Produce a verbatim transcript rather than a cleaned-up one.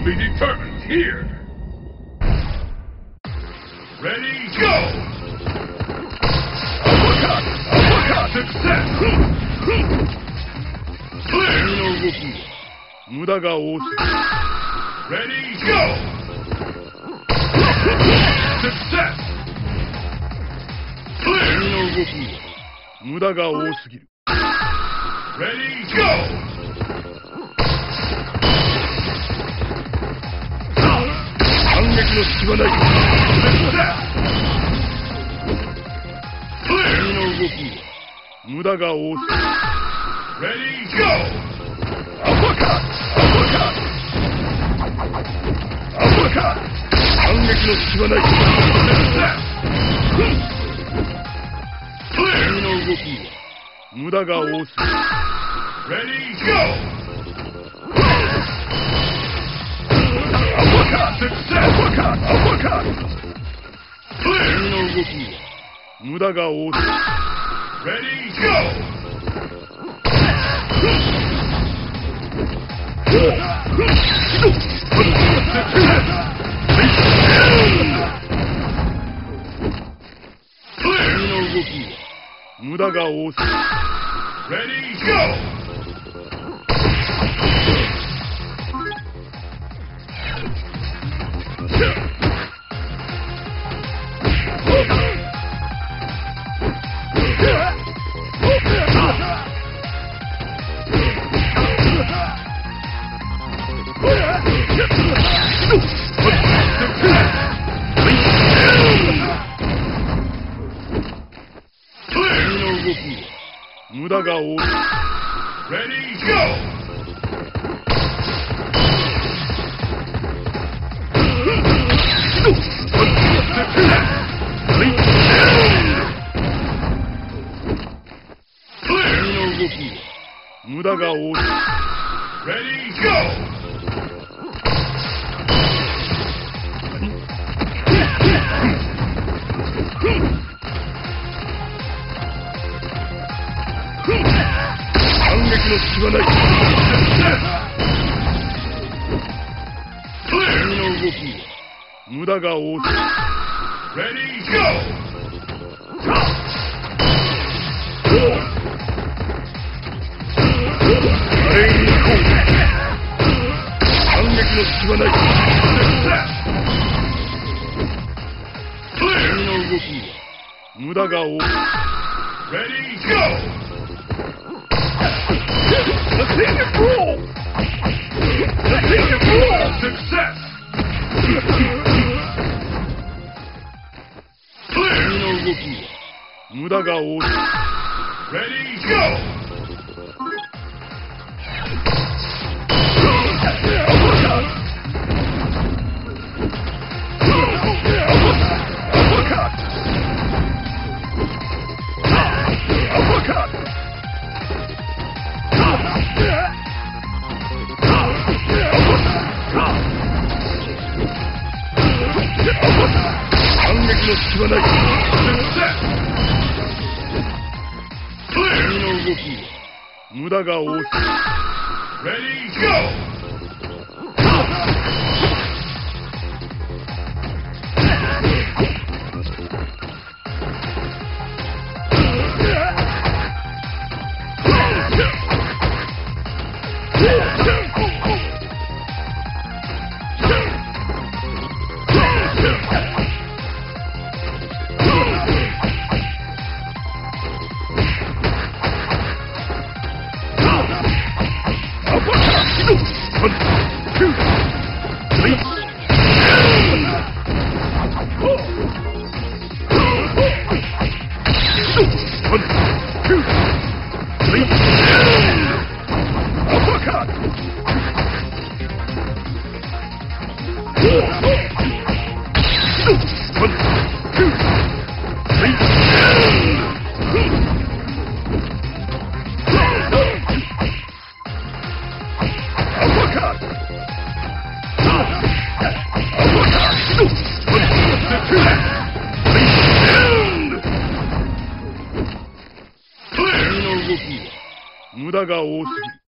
be determined here. Ready, go! Uppercut! Uppercut! Success! Clear! 君の動きに無駄が多すぎる。 Ready, go! Success! 君 Clear! の動きに無駄が多すぎる。 Ready, go! 反撃の隙間ない。 Success! 君 Clear! の動きに無駄が多すぎる。 Ready, go! Uppercut! Uppercut! Uppercut! 反撃の隙間ない。 Success! 君 Clear! の動きに無駄が多すぎる。 Ready, go! Uppercut! Success! Uppercut! Uppercut! 君 Clear! の動きに無駄が多すぎる。 Ready, go! Clear! 君の動きに無駄が多すぎる。 Ready, go! Clear! 君の動きに無駄が多すぎる。 Ready, go! Clear! 君の動きに無駄が多すぎる。 Ready, go! 反撃の隙間ない。 Clear! 君の動きに無駄が多すぎる。 Ready, go! 華麗に行こう。反撃の隙間ない。 Success! 君 Clear! の動きに無駄が多すぎる。 Ready, go! Success! Clear! 君の動きに無駄が多すぎる。 Ready, go! Uppercut! Uppercut! Uppercut! 反撃の隙間ない。 Success! Clear! 君の動きに無駄が多すぎる。 Ready, go! 無駄が多すぎる。